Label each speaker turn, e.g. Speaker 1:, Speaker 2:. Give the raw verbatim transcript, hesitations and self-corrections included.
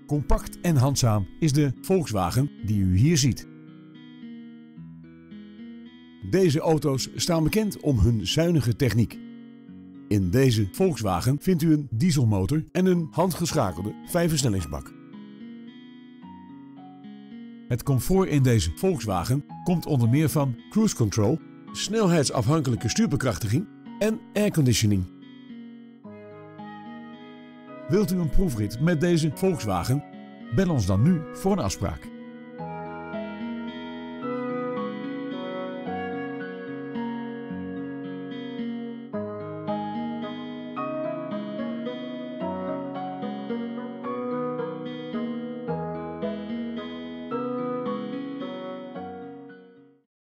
Speaker 1: Compact en handzaam is de Volkswagen die u hier ziet. Deze auto's staan bekend om hun zuinige techniek. In deze Volkswagen vindt u een dieselmotor en een handgeschakelde vijfversnellingsbak. Het comfort in deze Volkswagen komt onder meer van cruise control, snelheidsafhankelijke stuurbekrachtiging en airconditioning. Wilt u een proefrit met deze Volkswagen? Bel ons dan nu voor een afspraak.